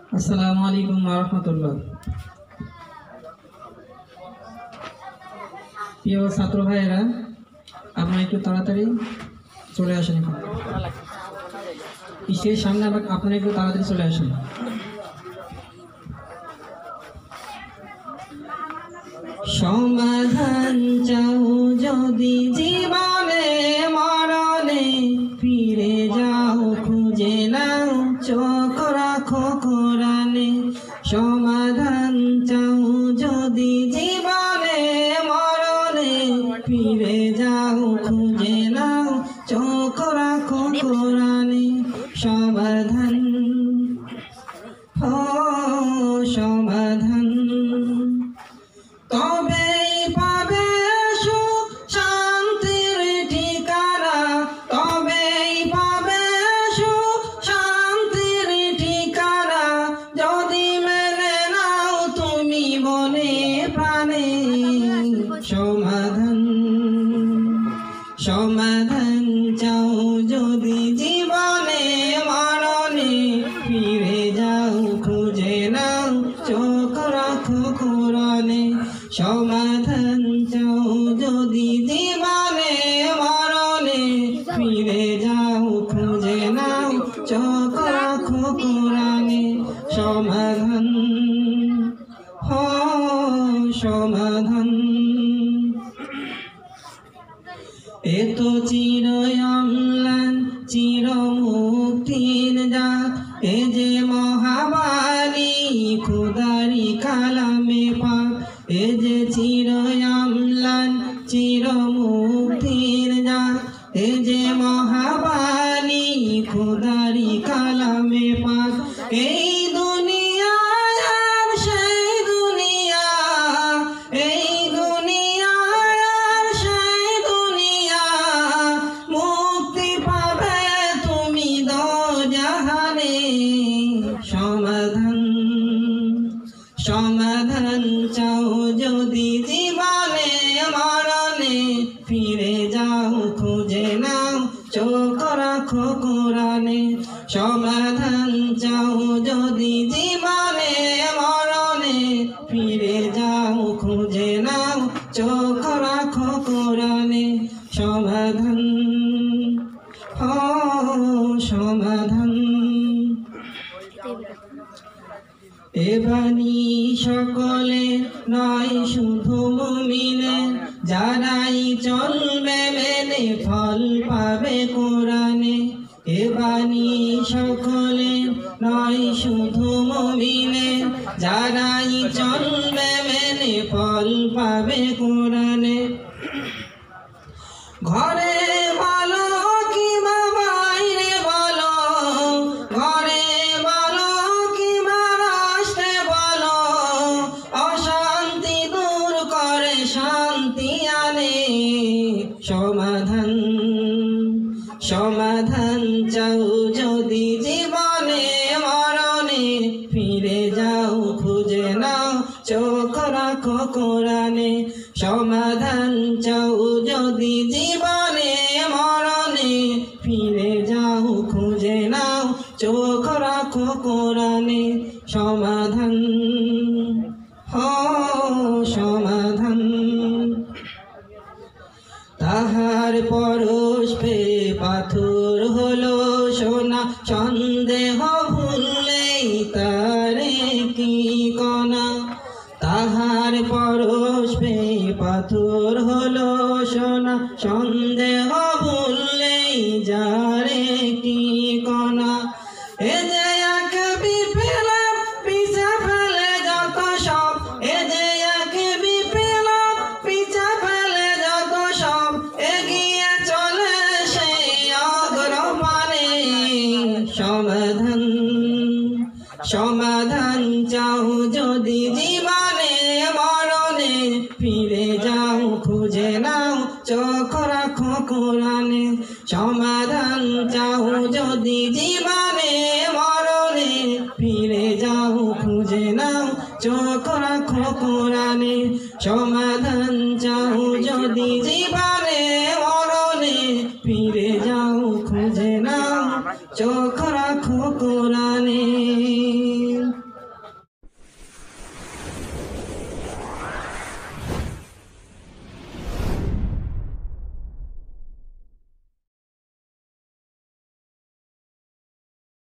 আসসালামু আলাইকুম ওয়া রাহমাতুল্লাহ। প্রিয় ছাত্র ভাইয়েরা, আপনারা একটু তাড়াতাড়ি চলে আসেন। স্টেজের সামনে আপনারা একটু তাড়াতাড়ি চলে আসেন। সমাধান চাও যদি জীবনে মরণে, ফিরে যাও খুঁজে নাও চোখ রাখো কোরআনে। সমাধান চাও যদি জীবনে মরণে, ফিরে যাও খুঁজে নাও চোখ রাখো কোরআনে। সমাধান ও সমাধান, তবেই পাবে সুখ শান্তির ঠিকানা, তবেই পাবে সুখ শান্তির ঠিকানা, যদি মেনে নাও তুমি মনে প্রাণে। সমাধান সমাধান চাও যদি জীবনে মরণে, ফিরে যাও খুঁজে নাও চোখ রাখো কোরআনে। সমাধান চাও যদি জীবনে মরণে, ফিরে যাও খুঁজে নাও চোখ রাখো কোরআনে। সমাধান ও সমাধান, এত চির অম্লান চির মুক্তির জাত, এ যে মহাবাণী খুদারি কালামে পাক। এ যে চির অম্লান চির মুক্তির জাত, এ যে মহাবাণী খুদারি কালামে পাক। এই দুনিয়া আর সেই দুনিয়া, এই দুনিয়া আর সেই দুনিয়া, মুক্তি পাবে তুমি দোজাহানে। সমাধান সমাধান চাও যদি জীবনে মরণে, ফিরে যাও খুঁজে নাও চোখ রাখো কোরআনে। সমাধান চাও যদি জীবনে মরণে, ফিরে যাও খুঁজে নাও চোখ রাখো কোরআনে। সমাধান ও সমাধান, এ বাণী সকলে নয় শুধু মুমিনের, যারাই চলবে মেনে ফল পাবে কোরআনে। এ বাণী সকলে নয় শুধু মুমিনের, যারাই চলবে মেনে ফল পাবে কোরআনে। ঘরে বলো কিংবা বাইরে বলো, ঘরে বলো কিংবা রাষ্ট্রে বলো, অশান্তি দূর করে শান্তি আনে। সমাধান সমাধান চাও যদি জীবনে মরণে, ফিরে যাও খুঁজে নাও চোখ রাখো কোরআনে। সমাধান চাও যদি জীবনে মরণে, ফিরে যাও খুঁজে নাও চোখ রাখো কোরআনে। সমাধান ও সমাধান, তাহার পরশ পেয়ে পাথর হলো সোনা, সন্দেহ ভুললেই তারে কি কণা। তাহার পরশ পেয়ে পাথর হলো সোনা, সন্দেহ ভুললেই যারে কি কণা। এ যে এক বিপ্লব পিছা ফেলে যত সব, এ যে এক বিপ্লব পিছা ফেলে যত সব, এগিয়ে চলে সে অগ্রপানে। সমাধান সমাধান চাও যদি জীবনে মরণে, ফিরে যাও খুঁজে নাও চোখ রাখো কোরআনে। সমাধান চাও যদি জীবনে মরণে, ফিরে যাও খুঁজে নাও চোখ রাখো কোরআনে। সমাধান চাও যদি জীবনে মরণে, ফিরে যাও খুঁজে নাও চোখ রাখো কোরআনে।